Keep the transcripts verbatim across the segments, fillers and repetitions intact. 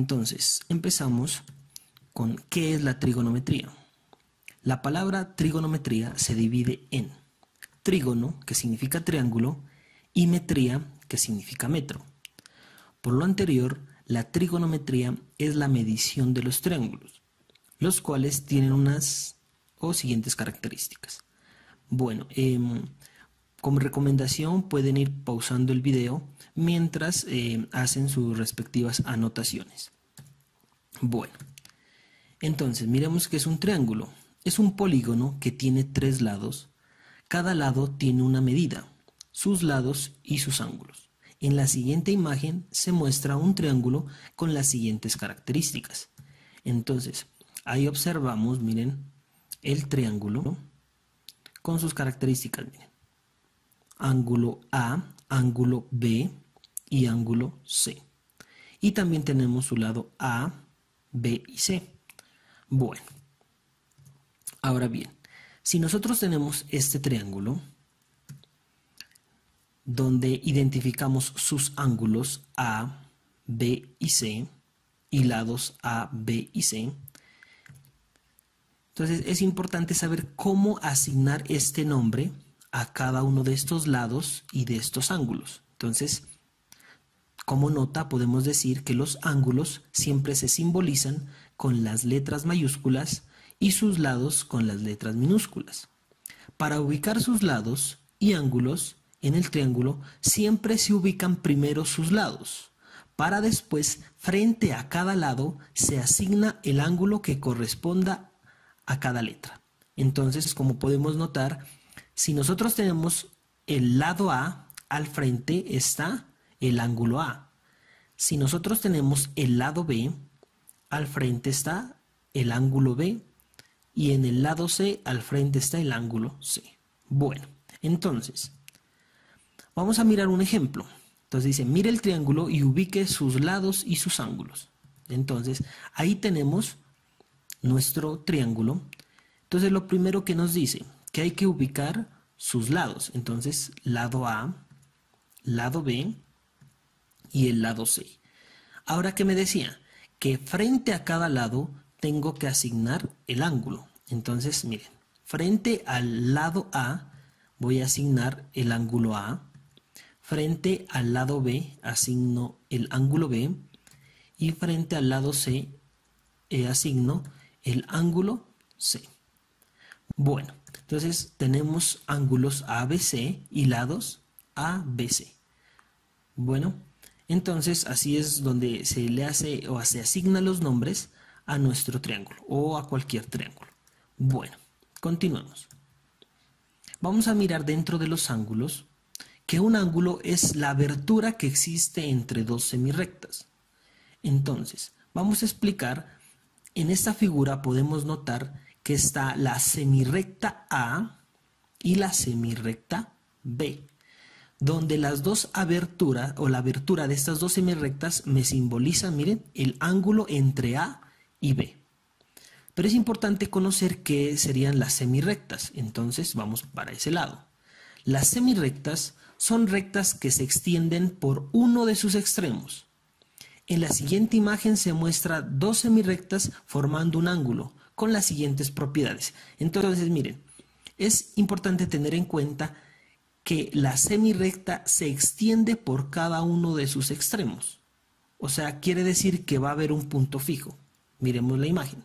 Entonces, empezamos con ¿qué es la trigonometría? La palabra trigonometría se divide en trígono, que significa triángulo, y metría, que significa metro. Por lo anterior, la trigonometría es la medición de los triángulos, los cuales tienen unas o siguientes características. Bueno, eh, como recomendación pueden ir pausando el video mientras eh, hacen sus respectivas anotaciones. Bueno, entonces miremos qué es un triángulo. Es un polígono que tiene tres lados. Cada lado tiene una medida, sus lados y sus ángulos. En la siguiente imagen se muestra un triángulo con las siguientes características. Entonces, ahí observamos, miren, el triángulo con sus características, miren. Ángulo A, ángulo B y ángulo C. Y también tenemos su lado A, B y C. Bueno, ahora bien, si nosotros tenemos este triángulo, donde identificamos sus ángulos A, B y C, y lados A, B y C, entonces es importante saber cómo asignar este nombre a cada uno de estos lados y de estos ángulos. Entonces, como nota podemos decir que los ángulos siempre se simbolizan con las letras mayúsculas y sus lados con las letras minúsculas. Para ubicar sus lados y ángulos en el triángulo siempre se ubican primero sus lados, para después frente a cada lado se asigna el ángulo que corresponda a cada letra. Entonces, como podemos notar, si nosotros tenemos el lado A, al frente está el ángulo A. Si nosotros tenemos el lado B, al frente está el ángulo B. Y en el lado C, al frente está el ángulo C. Bueno, entonces, vamos a mirar un ejemplo. Entonces dice, mire el triángulo y ubique sus lados y sus ángulos. Entonces, ahí tenemos nuestro triángulo. Entonces, lo primero que nos dice, que hay que ubicar sus lados. Entonces, lado A, lado B y el lado C. Ahora, ¿qué me decía? Que frente a cada lado tengo que asignar el ángulo. Entonces, miren, frente al lado A voy a asignar el ángulo A. Frente al lado B asigno el ángulo B. Y frente al lado C eh, asigno el ángulo C. Bueno, entonces tenemos ángulos A B C y lados A B C. Bueno, entonces así es donde se le hace o se asignan los nombres a nuestro triángulo o a cualquier triángulo. Bueno, continuemos. Vamos a mirar dentro de los ángulos que un ángulo es la abertura que existe entre dos semirrectas. Entonces, vamos a explicar, en esta figura podemos notar que está la semirrecta A y la semirrecta B, donde las dos aberturas o la abertura de estas dos semirrectas me simbolizan, miren, el ángulo entre A y B. Pero es importante conocer qué serían las semirrectas, entonces vamos para ese lado. Las semirrectas son rectas que se extienden por uno de sus extremos. En la siguiente imagen se muestra dos semirrectas formando un ángulo con las siguientes propiedades. Entonces, miren, es importante tener en cuenta que la semirrecta se extiende por cada uno de sus extremos. O sea, quiere decir que va a haber un punto fijo. Miremos la imagen.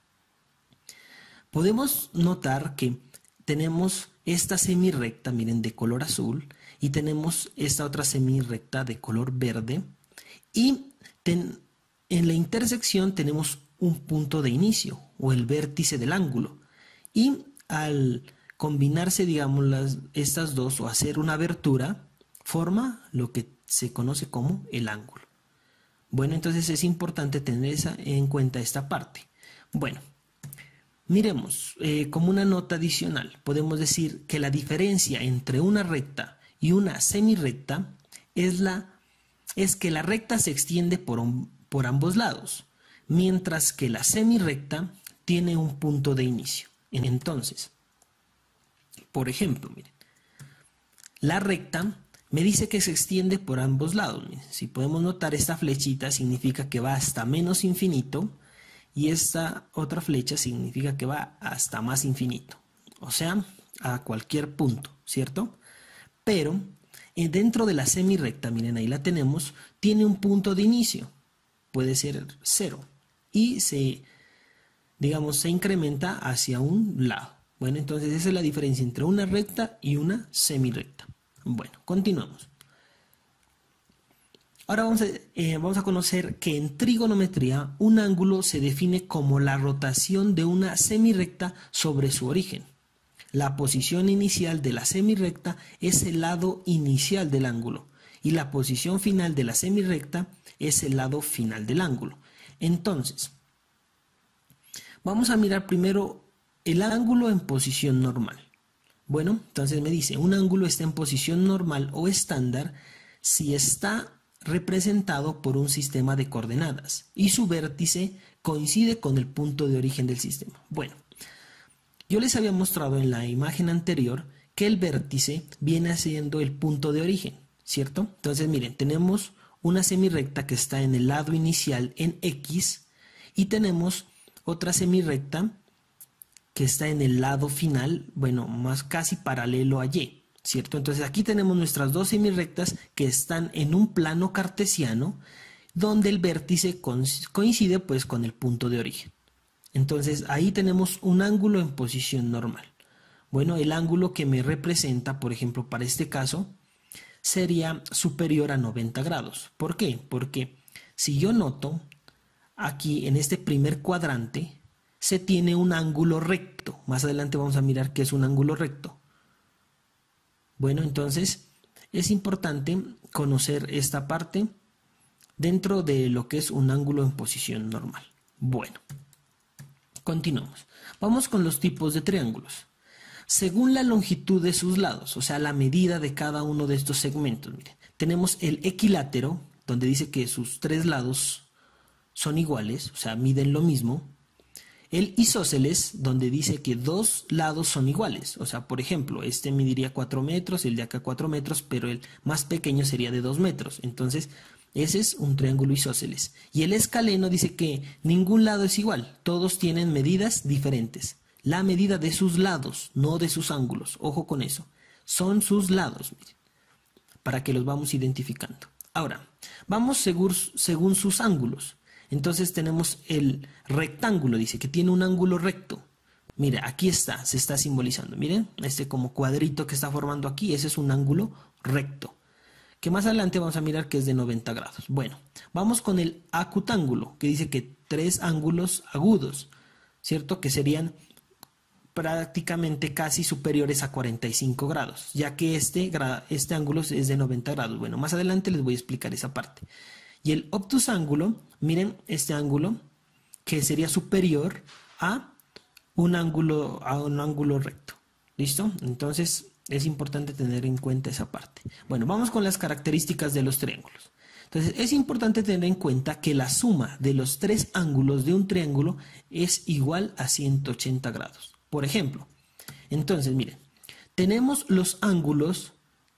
Podemos notar que tenemos esta semirrecta, miren, de color azul, y tenemos esta otra semirrecta de color verde, y ten, en la intersección tenemos un punto de inicio, o el vértice del ángulo, y al combinarse, digamos, las, estas dos, o hacer una abertura, forma lo que se conoce como el ángulo. Bueno, entonces es importante tener esa, en cuenta esta parte. Bueno, miremos, eh, como una nota adicional, podemos decir que la diferencia entre una recta y una semirrecta es, la, es que la recta se extiende por, por ambos lados, mientras que la semirrecta tiene un punto de inicio. Entonces, por ejemplo, miren, la recta Me dice que se extiende por ambos lados. Miren, si podemos notar, esta flechita significa que va hasta menos infinito y esta otra flecha significa que va hasta más infinito. O sea, a cualquier punto, ¿cierto? Pero eh, dentro de la semirrecta, miren, ahí la tenemos, tiene un punto de inicio. Puede ser cero. Y se, digamos, se incrementa hacia un lado. Bueno, entonces esa es la diferencia entre una recta y una semirrecta. Bueno, continuamos. Ahora vamos a, eh, vamos a conocer que en trigonometría un ángulo se define como la rotación de una semirrecta sobre su origen. La posición inicial de la semirrecta es el lado inicial del ángulo y la posición final de la semirrecta es el lado final del ángulo. Entonces, vamos a mirar primero el ángulo en posición normal. Bueno, entonces me dice, un ángulo está en posición normal o estándar si está representado por un sistema de coordenadas y su vértice coincide con el punto de origen del sistema. Bueno, yo les había mostrado en la imagen anterior que el vértice viene siendo el punto de origen, ¿cierto? Entonces miren, tenemos una semirrecta que está en el lado inicial en X y tenemos otra semirrecta que está en el lado final, bueno, más casi paralelo a Y, ¿cierto? Entonces aquí tenemos nuestras dos semirrectas que están en un plano cartesiano donde el vértice coincide pues con el punto de origen. Entonces ahí tenemos un ángulo en posición normal. Bueno, el ángulo que me representa, por ejemplo, para este caso, sería superior a noventa grados. ¿Por qué? Porque si yo noto aquí en este primer cuadrante, se tiene un ángulo recto. Más adelante vamos a mirar qué es un ángulo recto. Bueno, entonces es importante conocer esta parte dentro de lo que es un ángulo en posición normal. Bueno, continuamos. Vamos con los tipos de triángulos. Según la longitud de sus lados, o sea, la medida de cada uno de estos segmentos, miren, tenemos el equilátero, donde dice que sus tres lados son iguales, o sea, miden lo mismo. El isósceles, donde dice que dos lados son iguales. O sea, por ejemplo, este mediría cuatro metros, el de acá cuatro metros, pero el más pequeño sería de dos metros. Entonces, ese es un triángulo isósceles. Y el escaleno dice que ningún lado es igual. Todos tienen medidas diferentes. La medida de sus lados, no de sus ángulos. Ojo con eso. Son sus lados, miren, para que los vamos identificando. Ahora, vamos según, según sus ángulos. Entonces tenemos el rectángulo, dice que tiene un ángulo recto. Mira, aquí está, se está simbolizando. Miren, este como cuadrito que está formando aquí, ese es un ángulo recto. Que más adelante vamos a mirar que es de noventa grados. Bueno, vamos con el acutángulo, que dice que tres ángulos agudos, ¿cierto? Que serían prácticamente casi superiores a cuarenta y cinco grados, ya que este, este ángulo es de noventa grados. Bueno, más adelante les voy a explicar esa parte. Y el obtusángulo, miren este ángulo que sería superior a un ángulo, a un ángulo recto. ¿Listo? Entonces es importante tener en cuenta esa parte. Bueno, vamos con las características de los triángulos. Entonces es importante tener en cuenta que la suma de los tres ángulos de un triángulo es igual a ciento ochenta grados. Por ejemplo, entonces miren, tenemos los ángulos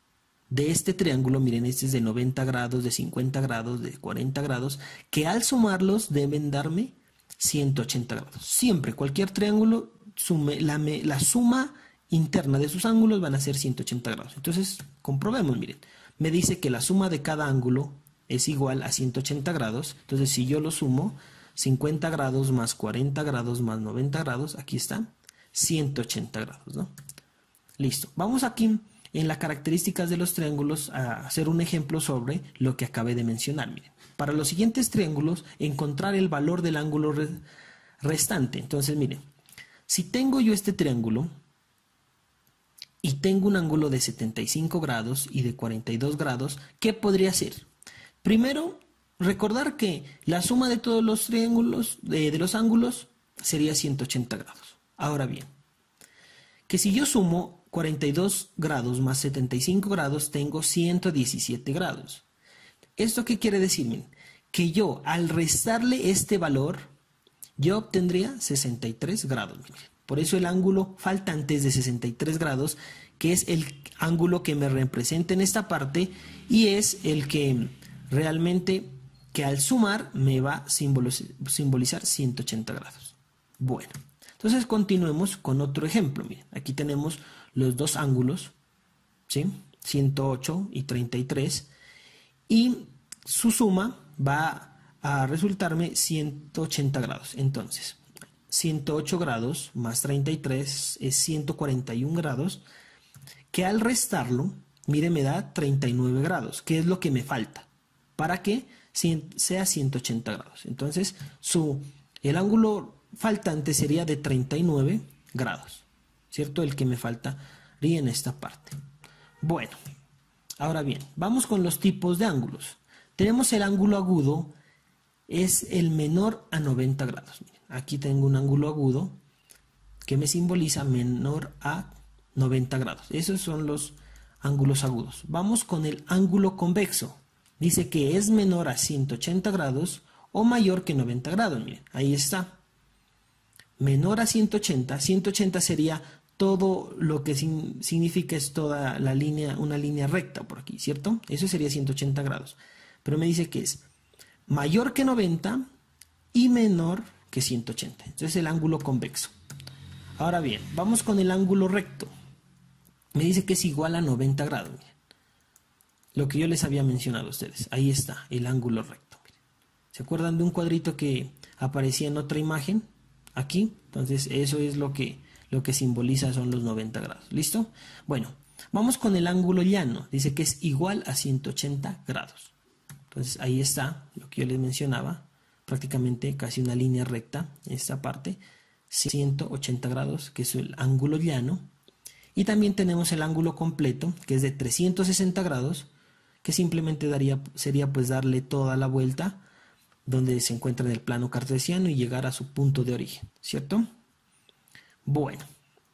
de este triángulo, miren, este es de noventa grados, de cincuenta grados, de cuarenta grados, que al sumarlos deben darme ciento ochenta grados. Siempre, cualquier triángulo, sume, la, la suma interna de sus ángulos van a ser ciento ochenta grados. Entonces, comprobemos, miren, me dice que la suma de cada ángulo es igual a ciento ochenta grados. Entonces, si yo lo sumo, cincuenta grados más cuarenta grados más noventa grados, aquí está, ciento ochenta grados, ¿no? Listo. Vamos aquí en las características de los triángulos a hacer un ejemplo sobre lo que acabé de mencionar. Miren, para los siguientes triángulos, encontrar el valor del ángulo re restante. Entonces, miren, si tengo yo este triángulo y tengo un ángulo de setenta y cinco grados y de cuarenta y dos grados, ¿qué podría hacer? Primero, recordar que la suma de todos los triángulos, de, de los ángulos, sería ciento ochenta grados. Ahora bien, que si yo sumo cuarenta y dos grados más setenta y cinco grados, tengo ciento diecisiete grados. ¿Esto qué quiere decir? Miren, que yo al restarle este valor, yo obtendría sesenta y tres grados. Miren. Por eso el ángulo faltante es de sesenta y tres grados, que es el ángulo que me representa en esta parte y es el que realmente que al sumar me va a simbolizar ciento ochenta grados. Bueno, entonces continuemos con otro ejemplo. Miren, aquí tenemos los dos ángulos, ¿sí? ciento ocho y treinta y tres, y su suma va a resultarme ciento ochenta grados. Entonces, ciento ocho grados más treinta y tres es ciento cuarenta y un grados, que al restarlo, mire, me da treinta y nueve grados, que es lo que me falta para que sea ciento ochenta grados. Entonces, su, el ángulo faltante sería de treinta y nueve grados, ¿cierto? El que me faltaría en esta parte. Bueno, ahora bien, vamos con los tipos de ángulos. Tenemos el ángulo agudo, es el menor a noventa grados. Miren, aquí tengo un ángulo agudo que me simboliza menor a noventa grados. Esos son los ángulos agudos. Vamos con el ángulo convexo. Dice que es menor a ciento ochenta grados o mayor que noventa grados. Miren, ahí está. Menor a ciento ochenta. ciento ochenta sería todo lo que sin, significa es toda la línea, una línea recta por aquí, ¿cierto? Eso sería ciento ochenta grados. Pero me dice que es mayor que noventa y menor que ciento ochenta. Entonces el ángulo convexo. Ahora bien, vamos con el ángulo recto. Me dice que es igual a noventa grados. Miren. Lo que yo les había mencionado a ustedes. Ahí está, el ángulo recto. Miren. ¿Se acuerdan de un cuadrito que aparecía en otra imagen? Aquí. Entonces eso es lo que, lo que simboliza son los noventa grados. ¿Listo? Bueno, vamos con el ángulo llano. Dice que es igual a ciento ochenta grados. Entonces ahí está lo que yo les mencionaba. Prácticamente casi una línea recta en esta parte. ciento ochenta grados, que es el ángulo llano. Y también tenemos el ángulo completo, que es de trescientos sesenta grados, que simplemente daría, sería pues darle toda la vuelta donde se encuentra en el plano cartesiano y llegar a su punto de origen, ¿cierto? Bueno.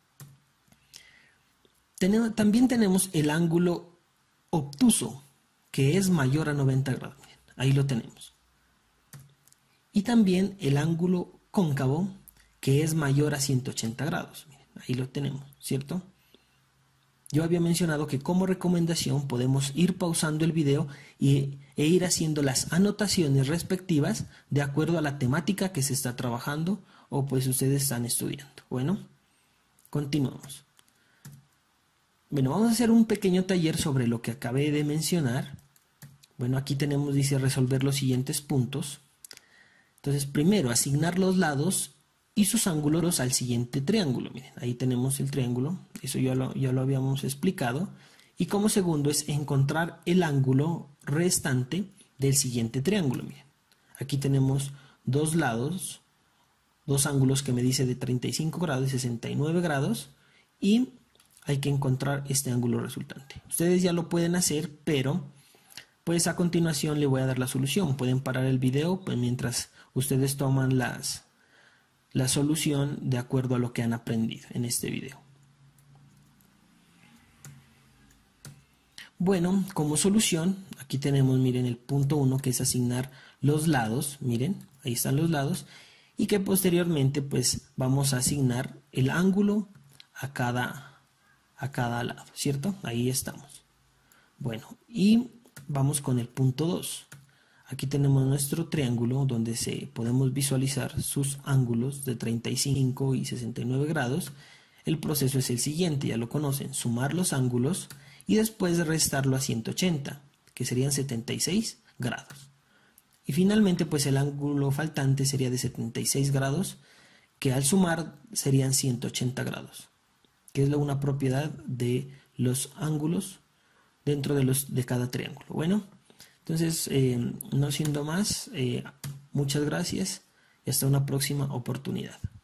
Tenemos, también tenemos el ángulo obtuso, que es mayor a noventa grados. Bien, ahí lo tenemos. Y también el ángulo cóncavo, que es mayor a ciento ochenta grados. Miren, ahí lo tenemos, ¿cierto? Yo había mencionado que como recomendación podemos ir pausando el video y, e ir haciendo las anotaciones respectivas de acuerdo a la temática que se está trabajando o pues ustedes están estudiando. Bueno, continuamos. Bueno, vamos a hacer un pequeño taller sobre lo que acabé de mencionar. Bueno, aquí tenemos, dice, resolver los siguientes puntos. Entonces, primero, asignar los lados y sus ángulos al siguiente triángulo. Miren, ahí tenemos el triángulo, eso ya lo, ya lo habíamos explicado. Y como segundo es encontrar el ángulo restante del siguiente triángulo. Miren, aquí tenemos dos lados, dos ángulos que me dice de treinta y cinco grados y sesenta y nueve grados. Y hay que encontrar este ángulo resultante. Ustedes ya lo pueden hacer, pero pues a continuación le voy a dar la solución. Pueden parar el video pues, mientras ustedes toman las... la solución de acuerdo a lo que han aprendido en este video. Bueno, como solución, aquí tenemos, miren, el punto uno, que es asignar los lados. Miren, ahí están los lados. Y que posteriormente, pues, vamos a asignar el ángulo a cada, a cada lado, ¿cierto? Ahí estamos. Bueno, y vamos con el punto dos. Aquí tenemos nuestro triángulo donde se, podemos visualizar sus ángulos de treinta y cinco y sesenta y nueve grados. El proceso es el siguiente, ya lo conocen, sumar los ángulos y después restarlo a ciento ochenta, que serían setenta y seis grados. Y finalmente pues el ángulo faltante sería de setenta y seis grados, que al sumar serían ciento ochenta grados, que es una propiedad de los ángulos dentro de, los, de cada triángulo. Bueno. Entonces, eh, no siendo más, eh, muchas gracias y hasta una próxima oportunidad.